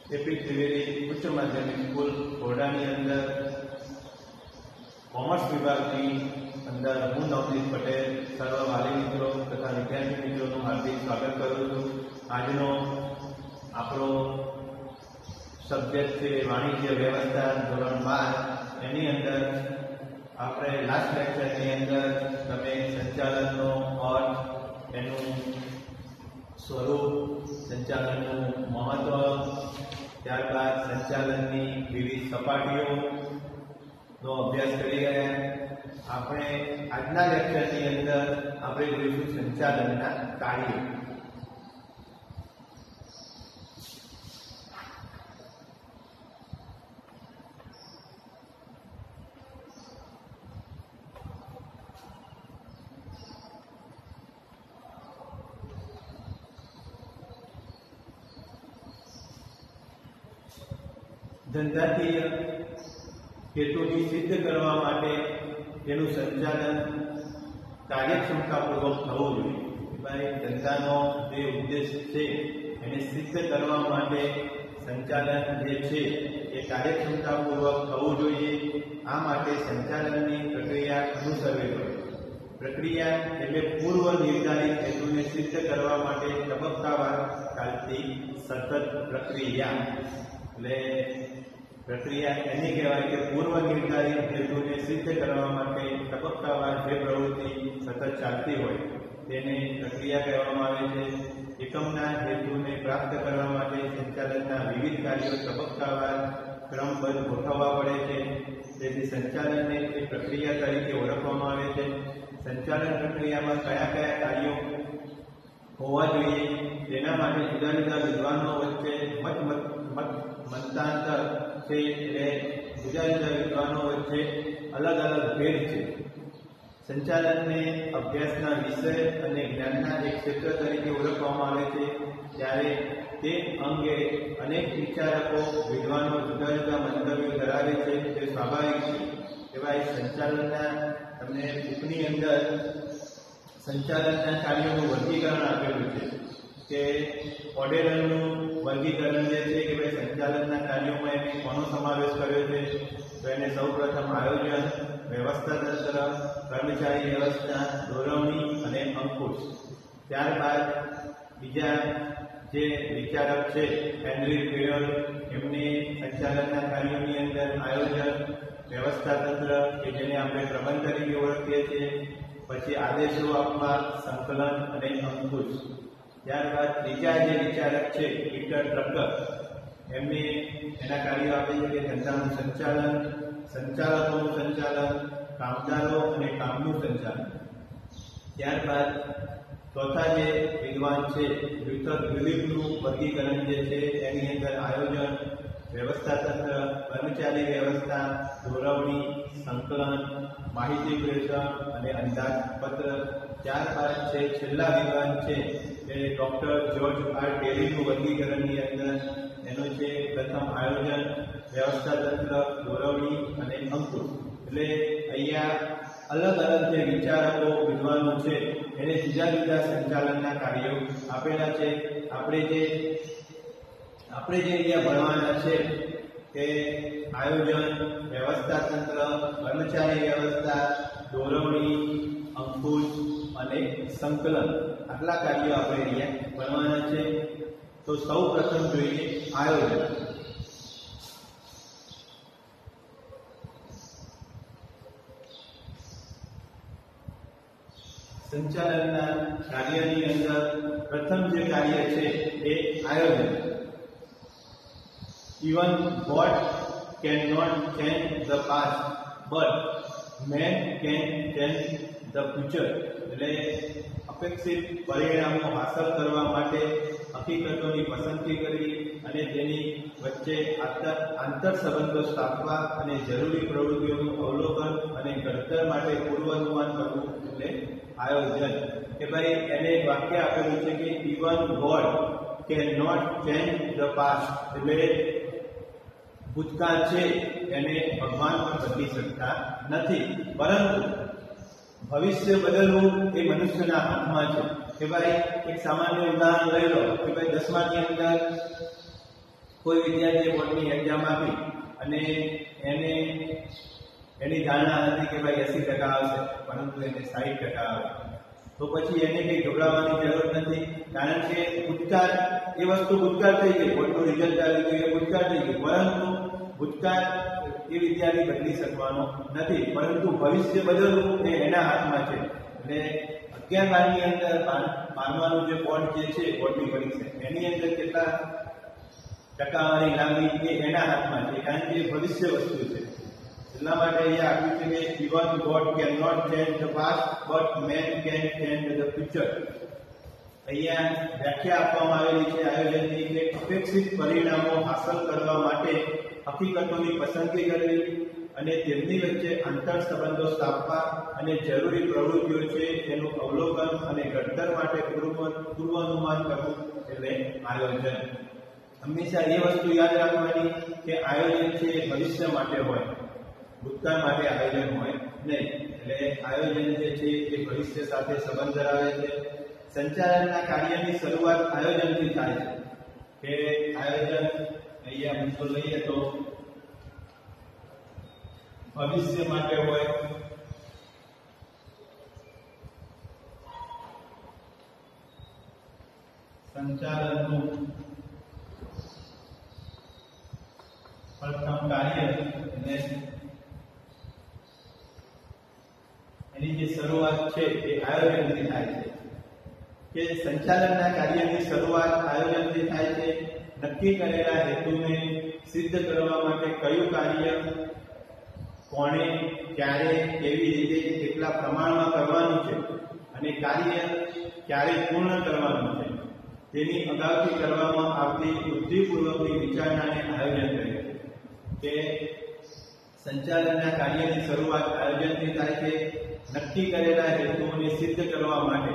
AP Trivedi ઉચ્ચ માધ્યમિક school ખોરડાની અંદર કોમર્સ વિભાગની અંદર હું નવનીત પટેલ સર્વ વાલી મિત્રો તથા વિદ્યાર્થી મિત્રોનું હાર્દિક સ્વાગત કરું છું. આજનો આપણો સબ્જેક્ટ છે વાણિજ્ય વ્યવસ્થા ધોરણ 12. એની અંદર આપણે લાસ્ટ લેક્ચરની અંદર તમે સંચાલનનો અર્થ, એનું સ્વરૂપ, સંચાલનનું મહત્વ, ત્યારબાદ સંચાલનની વિવિધ સપાટીઓનો અભ્યાસ કરી ગયા. આપણે આજના લેક્ચરની અંદર આપણે જોઈશું સંચાલનના કાર્યો. ધંધાકીય હેતુની સિદ્ધ કરવા માટે તેનું સંચાલન કાર્યક્ષમતાપૂર્વક થવું જોઈએ. ભાઈ, ધંધાનો જે ઉદ્દેશ છે એને સિદ્ધ કરવા માટે સંચાલન જે છે એ કાર્યક્ષમતાપૂર્વક થવું જોઈએ. આ માટે સંચાલનની પ્રક્રિયા અનુસરવી પડે. પ્રક્રિયા એટલે પૂર્વ નિર્ધારિત હેતુને સિદ્ધ કરવા માટે તબક્કાવાર ચાલતી સતત પ્રક્રિયા. એટલે પ્રક્રિયા એની કહેવાય કે પૂર્વ નિર્ધારિત હેતુને સિદ્ધ કરવા માટે તબક્કાવાર જે પ્રવૃત્તિ સતત ચાલતી હોય તેને પ્રક્રિયા કહેવામાં આવે છે. એકમના હેતુને પ્રાપ્ત કરવા માટે સંચાલનના વિવિધ કાર્યો તબક્કાવાર ક્રમબદ્ધ ગોઠવવા પડે છે. તેથી સંચાલનને એ પ્રક્રિયા તરીકે ઓળખવામાં આવે છે. સંચાલન પ્રક્રિયામાં કયા કયા કાર્યો હોવા જોઈએ તેના માટે જુદા જુદા વિદ્વાનો વચ્ચે મતાંતર છે. એટલે જુદા જુદા વિદ્વાનો વચ્ચે અલગ અલગ ભેદ છે. સંચાલનને અભ્યાસના વિષય અને જ્ઞાનના એક ક્ષેત્ર તરીકે ઓળખવામાં આવે છે. ત્યારે તે અંગે અનેક વિચારકો, વિદ્વાનો જુદા જુદા મંતવ્યો ધરાવે છે. તે સ્વાભાવિક છે. એવા સંચાલનના તમને બુકની અંદર સંચાલનના કાર્યોનું વર્ગીકરણ આપેલું છે કે ઓર્ડેરનું વર્ગીકરણ જે છે કે ભાઈ સંચાલનના કાર્યોમાં એને કોનો સમાવેશ કર્યો છે. તો એને સૌપ્રથમ આયોજન, વ્યવસ્થા તંત્ર, કર્મચારી વ્યવસ્થા, દોરવણી અને અંકુશ. ત્યારબાદ બીજા જે વિચારક છે હેનરી ફિયર, એમને સંચાલનના કાર્યોની અંદર આયોજન, વ્યવસ્થા તંત્ર કે જેને આપણે પ્રબંધ તરીકે ઓળખીએ છીએ, પછી આદેશો આપવા, સંકલન અને અંકુશ. ત્યારબાદ ત્રીજા જે વિચારક છે પીટર ટ્રકર, એમને એના કાર્યો આપે છે કે ધંધાનું સંચાલન, સંચાલકોનું સંચાલન, કામદારો અને કામનું સંચાલન. ત્યારબાદ ચોથા જે વિદ્વાન છે લ્યુથર ગ્રિફિથનું વર્ગીકરણ જે છે એની અંદર આયોજન, વ્યવસ્થા તંત્ર, કર્મચારી વ્યવસ્થા, દોરવણી, સંકલન, માહિતી પ્રેષણ અને અંદાજપત્ર. ત્યારબાદ છે છેલ્લા વિદ્વાન છે એ ડોક્ટર જ્યોર્જ આર ટેરીનું વર્ગીકરણની અંદર એનું છે પ્રથમ આયોજન, વ્યવસ્થા તંત્ર, દોરવણી અને અંકુશ. એટલે અહીંયા અલગ અલગ જે વિચારકો, વિદ્વાનો છે એને જુદા જુદા સંચાલનના કાર્યો આપેલા છે. આપણે જે અહીંયા ભણવાના છે કે આયોજન, વ્યવસ્થા તંત્ર, કર્મચારી વ્યવસ્થા, દોરવણી, અંકુશ અને સંકલન, આટલા કાર્યો આપણે અહીંયા ભણવાના છે. તો સૌ પ્રથમ જોઈએ આયોજન. સંચાલનના કાર્યની અંદર પ્રથમ જે કાર્ય છે એ આયોજન. Even God cannot change the past, but man can change the future. એટલે અપેક્ષિત પરિણામો હાંસલ કરવા માટે હકીકતોની પસંદગી કરવી અને તેની વચ્ચે આંતર સંબંધો સ્થાપવા અને જરૂરી પ્રવૃત્તિઓનું અવલોકન અને ઘડતર માટે પૂર્વાનુમાન કરવું એટલે આયોજન. કે ભાઈ એને એક વાક્ય આપેલું છે કે even God can not change the past. એટલે ભૂતકાળ છે એને ભગવાન પણ બદલી શકતા નથી, પરંતુ ભવિષ્ય બદલવું એ મનુષ્યના હાથમાં છે. કે ભાઈ એક સામાન્ય ઉદાહરણ લઈ લો કે ભાઈ 10માની અંદર કોઈ વિદ્યાર્થીએ બોર્ડની એક્ઝામ આપી અને એની ધારણા હતી કે ભાઈ 80% આવશે, પરંતુ એને 60% આવે, તો પછી એને કંઈ ગભરાવાની જરૂર નથી. કારણ કે ભૂતકાળ એ વસ્તુ ભૂતકાળ થઈ ગઈ, બોર્ડનું રિઝલ્ટ આવી ગયું એ ભૂતકાળ થઈ ગયું, પરંતુ ભૂતકાળ એ વિદ્યાર્થી બદલી શકવાનો નથી, પરંતુ ભવિષ્ય બદલવું એ એના હાથમાં છે. એટલે 11-12ની અંદર 12માનું જે બોર્ડ જે છે, બોર્ડની પરીક્ષા, એની અંદર કેટલા ટકાવારી લાવવી એ એના હાથમાં છે, કારણ કે એ ભવિષ્ય વસ્તુ છે. એટલા માટે અહીંયા આપ્યું છે કે even God cannot change the past, but man can change the future. અહીંયા વ્યાખ્યા આપવામાં આવેલી છે આયોજનની કે અપેક્ષિત પરિણામો હાંસલ કરવા માટે હકીકતોની પસંદગી કરવી અને તેમની વચ્ચે આંતર સંબંધો સ્થાપવા અને જરૂરી પ્રવૃત્તિઓ છે તેનું અવલોકન અને ઘડતર માટે પૂર્વાનુમાન કરવું એટલે આયોજન. હંમેશા એ વસ્તુ યાદ રાખવાની કે આયોજન છે એ ભવિષ્ય માટે હોય, ભૂતકાળ માટે આયોજન હોય નહીં. એટલે આયોજન જે છે એ ભવિષ્ય સાથે સંબંધ ધરાવે છે. સંચાલનના કાર્યની શરૂઆત આયોજનથી થાય છે કે આયોજન અહીંયા મુદ્દો લઈએ તો ભવિષ્ય માટે હોય, સંચાલનનું પ્રથમ કાર્ય અને એની જે શરૂઆત છે એ આયોજનથી થાય છે. કે સંચાલનના કાર્યની શરૂઆત આયોજનથી થાય છે. નક્કી કરેલા હેતુને સિદ્ધ કરવા માટે કયું કાર્ય કોણે, ક્યારે, કેવી રીતે, કેટલા પ્રમાણમાં કરવાનું છે અને કાર્ય ક્યારે પૂર્ણ કરવાનું છે તેની અગાઉથી કરવામાં આવતી બુદ્ધિપૂર્વકની વિચારણાને આયોજન કહે છે. કે સંચાલનના કાર્યની શરૂઆત આયોજનથી થાય છે. નક્કી કરેલા હેતુઓને સિદ્ધ કરવા માટે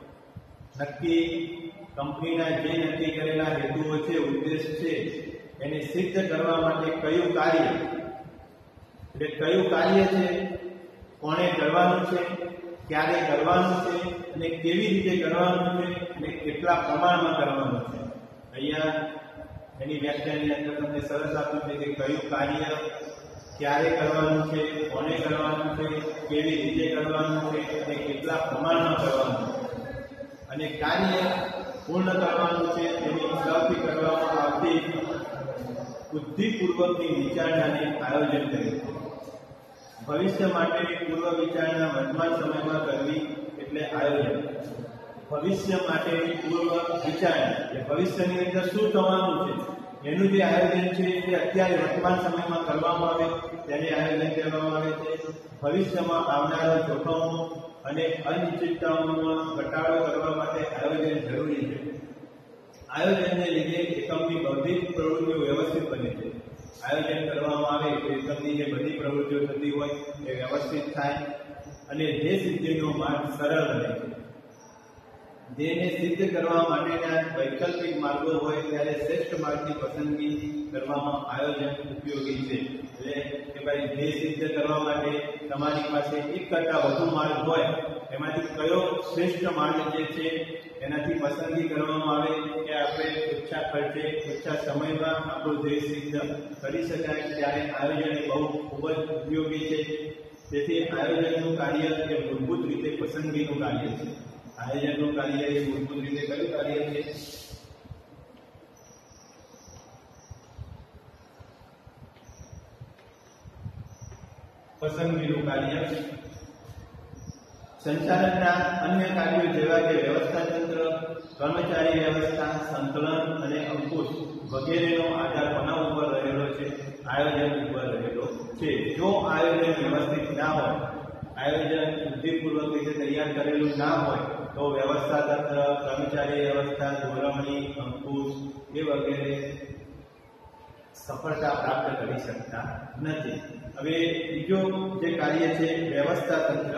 કંપનીના જે નક્કી કરેલા હેતુઓ છે, ઉદ્દેશ છે, એને સિદ્ધ કરવા માટે કયું કાર્ય, એટલે કયું કાર્ય છે, કોણે કરવાનું છે, ક્યારે કરવાનું છે અને કેવી રીતે કરવાનું છે અને કેટલા પ્રમાણમાં કરવાનું છે. અહીંયા એની વ્યાખ્યાની અંદર તમને સરસ આપ્યું છે કે કયું કાર્ય ક્યારે કરવાનું છે, કોને કરવાનું છે, કેવી રીતે કરવાનું છે અને કેટલા પ્રમાણમાં કરવાનું છે અને કાર્ય પૂર્ણ કરવાનું છે તેની અગાઉથી કરવામાં આવતી બુદ્ધિપૂર્વકની વિચારણાને આયોજન કરે છે. ભવિષ્ય માટેની પૂર્વ વિચારણા વર્તમાન સમયમાં કરવી એટલે આયોજન. ભવિષ્ય માટેની પૂર્વ વિચારણા એટલે ભવિષ્યની અંદર શું થવાનું છે એનું જે આયોજન છે એ અત્યારે વર્તમાન સમયમાં કરવામાં આવે તેને આયોજન કહેવામાં આવે છે. ભવિષ્યમાં આવનારા જોખમો અને અનિશ્ચિતતાઓમાં ઘટાડો કરવા માટે આયોજન જરૂરી છે. આયોજનને લીધે એકમની બધી પ્રવૃત્તિઓ વ્યવસ્થિત બને છે. આયોજન કરવામાં આવે તો એકમની જે બધી પ્રવૃત્તિઓ થતી હોય એ વ્યવસ્થિત થાય અને ધ્યેય સિદ્ધિનો માર્ગ સરળ બને છે. ધ્યેયને સિદ્ધ કરવા માટેના વૈકલ્પિક માર્ગો હોય ત્યારે શ્રેષ્ઠ માર્ગની પસંદગી કરવામાં આયોજન ઉપયોગી છે. એટલે કે ભાઈ ધ્યેય સિદ્ધ કરવા માટે તમારી પાસે એક કરતા વધુ માર્ગ હોય, એમાંથી કયો શ્રેષ્ઠ માર્ગ જે છે એનાથી પસંદગી કરવામાં આવે કે આપણે ઓછા ખર્ચે ઓછા સમયમાં આપણું ધ્યેય સિદ્ધ કરી શકાય, ત્યારે આયોજન એ બહુ ખૂબ જ ઉપયોગી છે. તેથી આયોજનનું કાર્ય એ મૂળભૂત રીતે પસંદગીનું કાર્ય છે. આયોજનનું કાર્ય એ મૂળભૂત રીતે કયું કાર્ય છે? પસંદગીનું કાર્ય. સંચાલનના અન્ય કાર્યો જેવા કે વ્યવસ્થા તંત્ર, કર્મચારી વ્યવસ્થા, સંકલન અને અંકુશ વગેરેનો આધાર કોના ઉપર રહેલો છે? આયોજન ઉપર રહેલો છે. જો આયોજન વ્યવસ્થિત ના હોય, આયોજન બુદ્ધિપૂર્વક રીતે તૈયાર કરેલું ના હોય તો વ્યવસ્થા તંત્ર, કર્મચારી વ્યવસ્થા, ધોરણની, અંકુશ એ વગેરે સફળતા પ્રાપ્ત કરી શકતા નથી. હવે બીજો જે કાર્ય છે વ્યવસ્થા તંત્ર.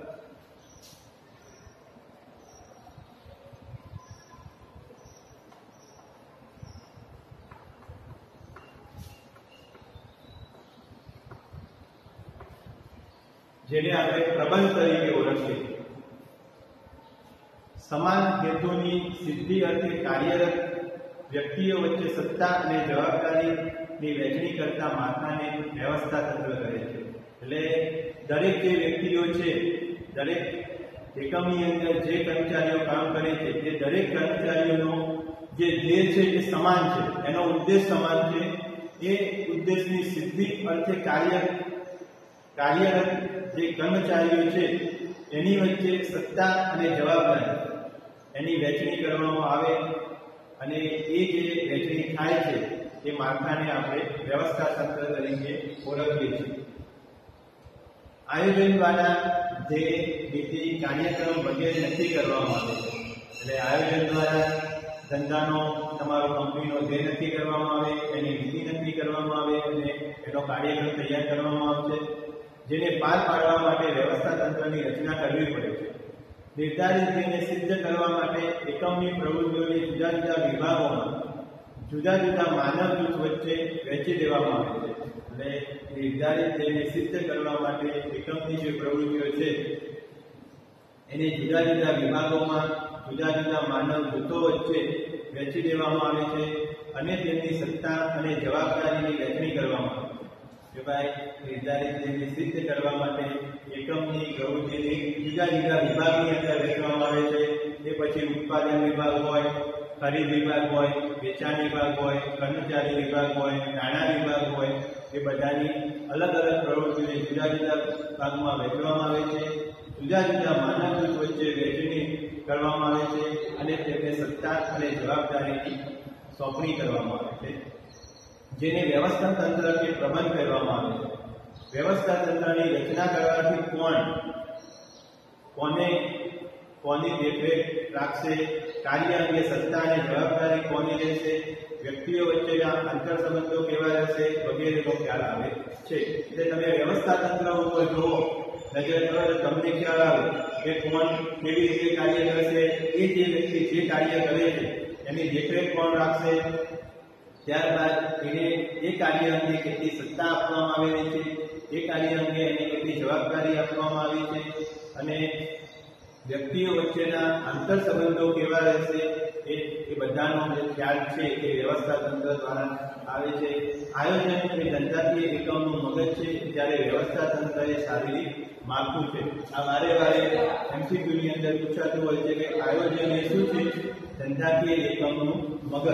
જેને આપણે પ્રબંધ તરીકે ઓળખીએ. સમાન હેતુની સિદ્ધિ અર્થે કાર્યરત વ્યક્તિઓ વચ્ચે સત્તા અને જવાબદારીની વહેંચણી કરતા માળખાને વ્યવસ્થા તંત્ર કહે છે. એટલે દરેક જે વ્યક્તિઓ છે, દરેક એકમની અંદર જે કર્મચારીઓ કામ કરે છે, તે દરેક કર્મચારીઓનો જે ધ્યેય છે એ સમાન છે, એનો ઉદ્દેશ સમાન છે. એ ઉદ્દેશની સિદ્ધિ અર્થે કાર્યરત જે કર્મચારીઓ છે એની વચ્ચે સત્તા અને જવાબદારી એની વહેંચણી કરવામાં આવે અને એ જે વહેંચણી થાય છે એ માળખાને આપણે વ્યવસ્થા તંત્ર તરીકે ઓળખીએ છીએ. આયોજન દ્વારા જે નીતિ કાર્યક્રમ વગેરે નક્કી કરવામાં આવે છે. એટલે આયોજન દ્વારા ધંધાનો તમારો કંપનીનો ધ્યેય નક્કી કરવામાં આવે, એની નીતિ નક્કી કરવામાં આવે અને એનો કાર્યક્રમ તૈયાર કરવામાં આવશે, જેને પાર પાડવા માટે વ્યવસ્થા તંત્રની રચના કરવી પડે છે. નિર્ધારિત ધ્યેયને સિદ્ધ કરવા માટે એકમની પ્રવૃત્તિઓને જુદા જુદા વિભાગોમાં જુદા જુદા માનવ જૂથ વચ્ચે વહેંચી દેવામાં આવે છે. એટલે નિર્ધારિત ધ્યેયને સિદ્ધ કરવા માટે એકમની જે પ્રવૃત્તિઓ છે એને જુદા જુદા વિભાગોમાં જુદા જુદા માનવ જૂથો વચ્ચે વહેંચી દેવામાં આવે છે અને તેમની સત્તા અને જવાબદારીની વહેંચણી કરવામાં આવે છે. ભાઈ નિર્ધારિત ધ્યેયને સિદ્ધ કરવા માટે એકમની પ્રવૃત્તિને જુદા જુદા વિભાગની અંદર વહેંચવામાં આવે છે. તે પછી ઉત્પાદન વિભાગ હોય, ખરીદ વિભાગ હોય, વેચાણ વિભાગ હોય, કર્મચારી વિભાગ હોય, નાણાં વિભાગ હોય, એ બધાની અલગ અલગ પ્રવૃત્તિઓને જુદા જુદા ભાગમાં વહેંચવામાં આવે છે. જુદા જુદા માનવ જૂથ વચ્ચે વહેંચણી કરવામાં આવે છે અને તેમને સત્તા અને જવાબદારીની સોંપણી કરવામાં આવે છે, જેને વ્યવસ્થા તંત્ર કે પ્રબંધ કહેવામાં આવે છે. વ્યવસ્થા તંત્રની રચના કરવાથી કોની દેખરેખ રાખશે, કાર્ય અંગે સત્તા અને જવાબદારી કોની રહેશે, વ્યક્તિઓ વચ્ચેના આંતર સંબંધો કેવા રહેશે વગેરેનો ખ્યાલ આવે છે. એટલે તમે વ્યવસ્થા તંત્ર ઉપર જુઓ, નજર કરો તો તમને ખ્યાલ આવે કે કોણ કેવી રીતે કાર્ય કરશે, એ જે વ્યક્તિ જે કાર્ય કરે છે એની દેખરેખ કોણ રાખશે, ત્યારબાદ એને એ કાર્ય અંગે કેટલી સત્તા આપવામાં આવેલી છે, એ કાર્ય અંગે એને કેટલી જવાબદારી આપવામાં આવી છે અને વ્યક્તિઓ વચ્ચેના આંતર સંબંધો કેવા રહેશે એ બધાનો જે ખ્યાલ છે એ વ્યવસ્થા તંત્ર દ્વારા આવે છે. આયોજન અને ધંધાકીય એકમનું મગજ છે, જ્યારે વ્યવસ્થા તંત્ર એ શારીરિક માળખું છે. આ વારે વારે એમસીક્યુની અંદર પૂછાતું હોય છે કે આયોજન એ શું છે, ધંધાકીય એકમનું મગજ.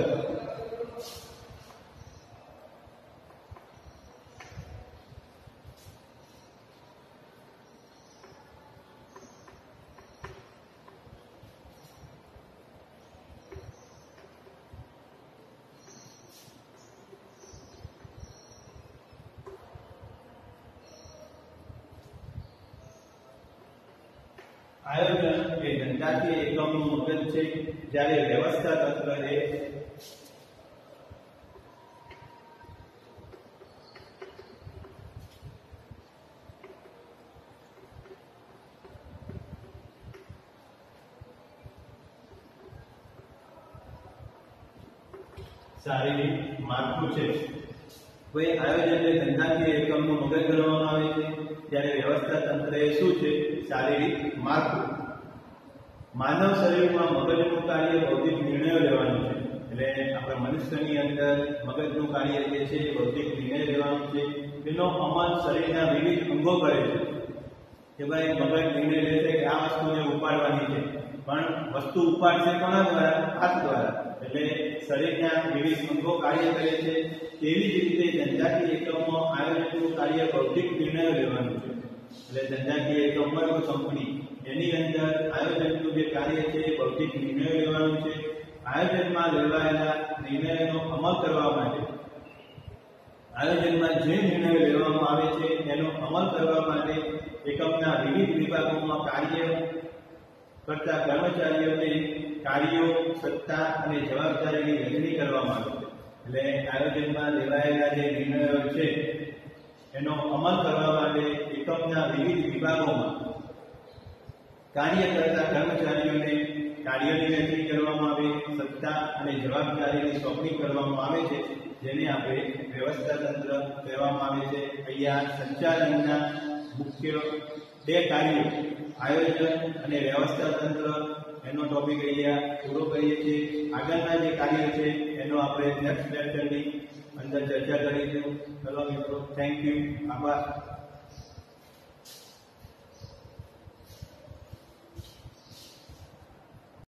આયોજન એ ધંધાકીય એકમનું મગજ છે, જ્યારે વ્યવસ્થા તંત્ર એ શારીરિક માળખું છે. કોઈ આયોજનને ધંધાકીય એકમનું મગજ ગણવામાં આવે છે, ત્યારે વ્યવસ્થા તંત્ર એ શું છે, શારીરિક માળખું. માનવ શરીરમાં મગજનું કાર્ય બૌદ્ધિક નિર્ણયો લેવાનું છે. એટલે આપણા મનુષ્યની અંદર મગજનું કાર્ય જે છે એ બૌદ્ધિક નિર્ણય લેવાનું છે. તેનો અમલ શરીરના વિવિધ અંગો કરે છે. કે ભાઈ મગજ નિર્ણય લેશે કે આ વસ્તુને ઉપાડવાની છે, પણ વસ્તુ ઉપાડશે કોના દ્વારા? હાથ દ્વારા. એટલે શરીરના વિવિધ અંગો કાર્ય કરે છે. તેવી જ રીતે ધંધાકીય એકમમાં આયોજનનું કાર્ય બૌદ્ધિક નિર્ણયો લેવાનું છે. એટલે ધંધાકીય એકમ હોય કંપની, એની અંદર આયોજનનું જે કાર્ય છે એ બૌદ્ધિક નિર્ણયો લેવાનું છે. આયોજનમાં લેવાયેલા નિર્ણયોનો અમલ કરવા માટે, આયોજનમાં જે નિર્ણયો લેવામાં આવે છે એનો અમલ કરવા માટે એકમના વિવિધ વિભાગોમાં કાર્ય કરતા કર્મચારીઓને કાર્યો, સત્તા અને જવાબદારીની વહેંચણી કરવામાં આવે છે. એટલે આયોજનમાં લેવાયેલા જે નિર્ણયો છે એનો અમલ કરવા માટે એકમના વિવિધ વિભાગોમાં કાર્ય કરતા કર્મચારીઓને કાર્યની વહેંચણી કરવામાં આવે, સત્તા અને જવાબદારીની સોંપણી કરવામાં આવે છે, જેને આપણે વ્યવસ્થા તંત્ર કહેવામાં આવે છે. અહીંયા સંચાલનના મુખ્ય બે કાર્યો, આયોજન અને વ્યવસ્થા તંત્ર, એનો ટોપિક ટોપિક અહીંયા પૂરો કરીએ છીએ. આગળના જે કાર્ય છે એનો આપણે નેક્સ્ટ લેક્ચરની અંદર ચર્ચા કરીશું. ચલો મિત્રો, થેન્ક યુ, આભાર.